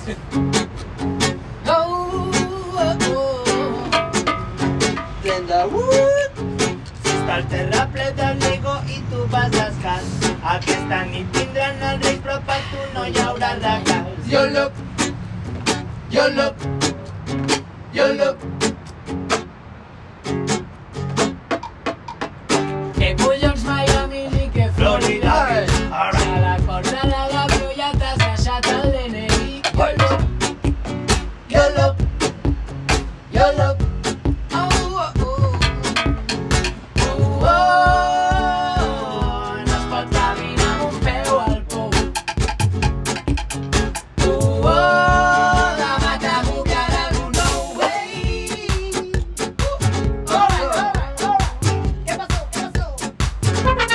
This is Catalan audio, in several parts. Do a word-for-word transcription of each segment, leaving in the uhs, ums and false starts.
Oh, oh, oh. Si està el terra ple de Lego i tu vas descalç, aquesta nit tindran el rei però per tu no hi haurà regals. YOLO, YOLO, YOLO. Que collons Miami ni que Florida Beach. A la corda de l'avió ja t'has deixat el D N I. YOLO, YOLO, YOLO. Oh, oh, oh. Oh, oh. No es pot caminar amb un peu al pou. Oh, oh. Demà t'abocaràs un nou way. Uh. Alright, alright, alright. ¿Qué pasó? ¿Qué pasó?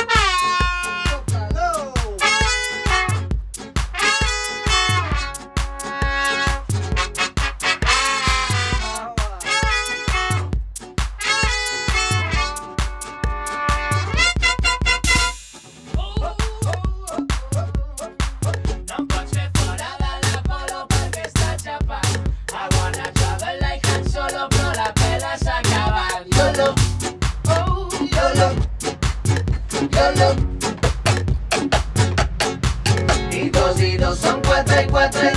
No em pots fer fora de l'Apolo perquè està xapat. I wanna travel like Han Solo però la pela s'ha acabat. YOLO, oh, YOLO, YOLO. I dos i dos són quatre i quatre